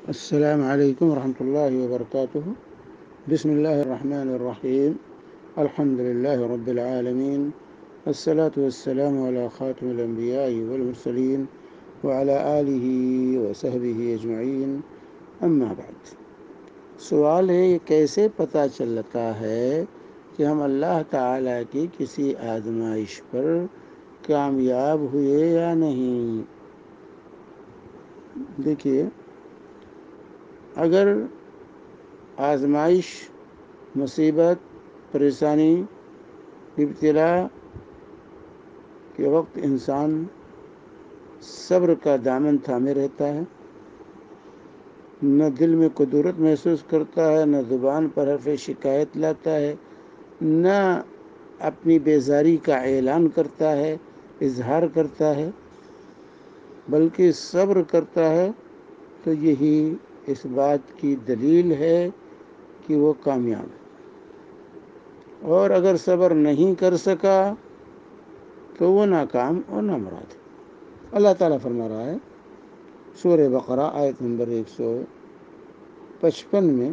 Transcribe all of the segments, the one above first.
السلام علیکم ورحمۃ اللہ وبرکاتہ۔ بسم اللہ الرحمن الرحیم۔ الحمد للہ رب العالمین، والصلاة والسلام علی خاتم الانبیاء والمرسلین وعلی آلہ وصحبہ اجمعین، اما بعد۔ سوال ہے، یہ کیسے پتہ چلتا ہے کہ ہم اللہ تعالیٰ کی کسی آزمائش پر کامیاب ہوئے یا نہیں؟ دیکھیے، اگر آزمائش، مصیبت، پریشانی، ابتلا کے وقت انسان صبر کا دامن تھامے رہتا ہے، نہ دل میں قدرت محسوس کرتا ہے، نہ زبان پر حرف شکایت لاتا ہے، نہ اپنی بیزاری کا اعلان کرتا ہے، اظہار کرتا ہے، بلکہ صبر کرتا ہے، تو یہی اس بات کی دلیل ہے کہ وہ کامیاب ہے۔ اور اگر صبر نہیں کر سکا تو وہ ناکام اور نامراد ہے۔ اللہ تعالیٰ فرما رہا ہے سورہ بقرہ آیت نمبر 155 میں،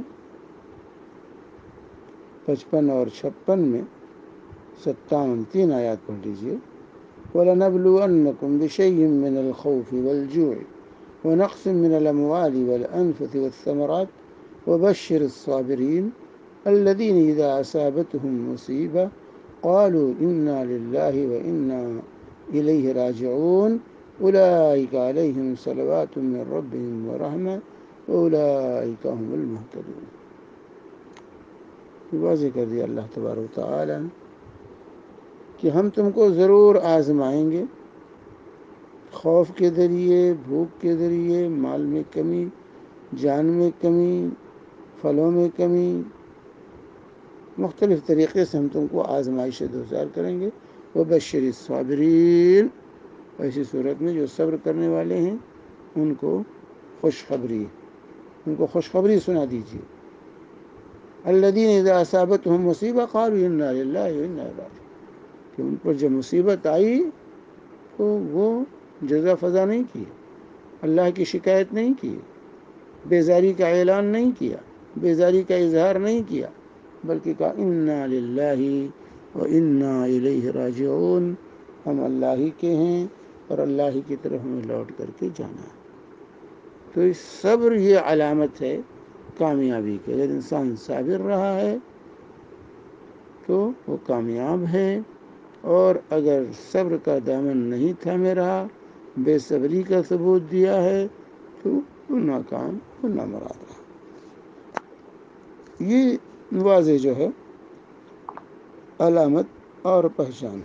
55 اور 56 میں، 57 3 آیات پڑھ لیجیے۔ وَلَنَبْلُوَنَّكُمْ بِشَيْءٍ مِّنَ الْخَوْفِ وَالْجُوعِ وَنَقْصٍ مِّنَ الْأَمْوَالِ وَالْأَنفُسِ وَالثَّمَرَاتِ وَبَشِّرِ الصَّابِرِينَ الَّذِينَ إِذَا أَصَابَتْهُم مُّصِيبَةٌ قَالُوا إِنَّا لِلَّهِ وَإِنَّا إِلَيْهِ رَاجِعُونَ أُولَٰئِكَ عَلَيْهِمْ صَلَوَاتٌ مِّن رَّبِّهِمْ وَرَحْمَةٌ وَأُولَٰئِكَ هُمُ الْمُهْتَدُونَ۔ واضح کر دیا اللہ تبارک و تعالیٰ کہ ہم تم کو ضرور آزمائیں گے، خوف کے ذریعے، بھوک کے ذریعے، مال میں کمی، جان میں کمی، پھلوں میں کمی، مختلف طریقے سے ہم تم کو آزمائش دوچار کریں گے۔ وبشر الصابرین، ایسی صورت میں جو صبر کرنے والے ہیں ان کو خوشخبری سنا دیجیے۔ الذین اذا اصابتهم مصیبہ قالوا انا للہ وانا الیہ راجعون، کہ ان پر جب مصیبت آئی تو وہ جزا فضا نہیں کی، اللہ کی شکایت نہیں کی، بیزاری کا اعلان نہیں کیا، بیزاری کا اظہار نہیں کیا، بلکہ کہا انا للہ و انا الیہ راجعون، ہم اللہ ہی کے ہیں اور اللہ ہی کی طرف ہمیں لوٹ کر کے جانا ہے۔ تو اس صبر یہ علامت ہے کامیابی کے۔ اگر انسان صابر رہا ہے تو وہ کامیاب ہے، اور اگر صبر کا دامن نہیں تھامے رہا، بے صبری کا ثبوت دیا ہے، تو وہ ناکام اور نامراد رہا۔ یہ واضح جو ہے علامت اور پہچان،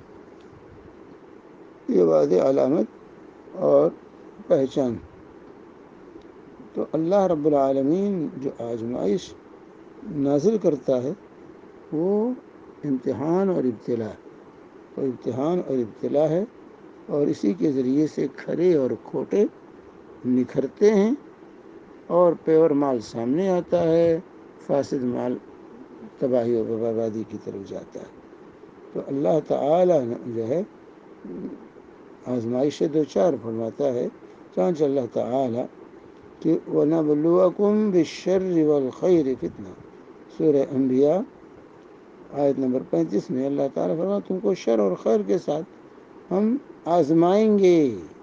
یہ واضح علامت اور پہچان۔ تو اللہ رب العالمین جو آزمائش نازل کرتا ہے وہ امتحان اور ابتلا ہے، اور اسی کے ذریعے سے کھرے اور کھوٹے نکھرتے ہیں، اور پیور مال سامنے آتا ہے، فاسد مال تباہی و بربادی کی طرف جاتا ہے۔ تو اللہ تعالیٰ جو ہے آزمائش دوچار فرماتا ہے، چانچہ اللہ تعالیٰ کہ وَنَبْلُوَكُمْ بِالشَّرِّ وَالْخَيْرِ فِتْنَةً، سورہ انبیاء آیت نمبر 35 میں اللہ تعالیٰ فرماتا تم کو شر اور خیر کے ساتھ ہم آزمائیں گے،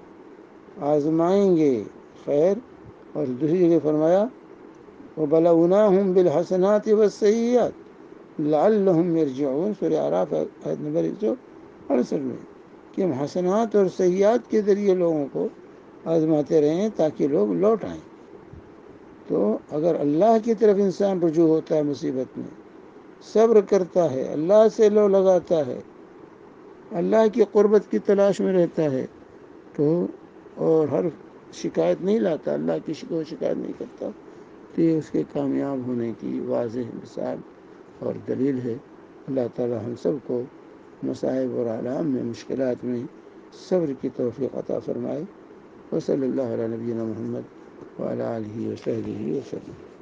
خیر، اور دوسری جگہ فرمایا وَبَلَوْنَاهُمْ بِالْحَسَنَاتِ وَالسَّيِّئَاتِ لَعَلَّهُمْ يَرْجِعُونَ، سورہ اعراف آیت نمبر 168 میں، کہ ہم حسنات اور سیئات کے ذریعے لوگوں کو آزماتے رہیں تاکہ لوگ لوٹ آئیں۔ تو اگر اللہ کی طرف انسان رجوع ہوتا ہے مصیبت میں، صبر کرتا ہے، اللہ سے لو لگاتا ہے، اللہ کی قربت کی تلاش میں رہتا ہے، تو اور ہر شکایت نہیں لاتا، اللہ کی شکایت نہیں کرتا، تو یہ اس کے کامیاب ہونے کی واضح مثال اور دلیل ہے۔ اللہ تعالی ہم سب کو مصائب اور آلام میں، مشکلات میں صبر کی توفیق عطا فرمائے۔ وصلی اللہ علی نبینا محمد وعلی آلہ وصحبہ وسلم۔